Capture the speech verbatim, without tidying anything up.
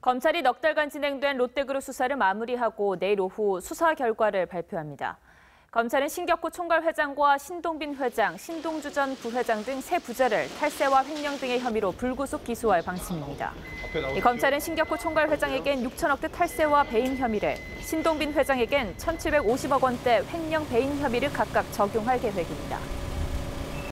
검찰이 넉 달간 진행된 롯데그룹 수사를 마무리하고 내일 오후 수사 결과를 발표합니다. 검찰은 신격호 총괄 회장과 신동빈 회장, 신동주 전 부회장 등 세 부자를 탈세와 횡령 등의 혐의로 불구속 기소할 방침입니다. 검찰은 신격호 총괄 회장에겐 육천억대 탈세와 배임 혐의를, 신동빈 회장에겐 천칠백오십억 원대 횡령 배임 혐의를 각각 적용할 계획입니다.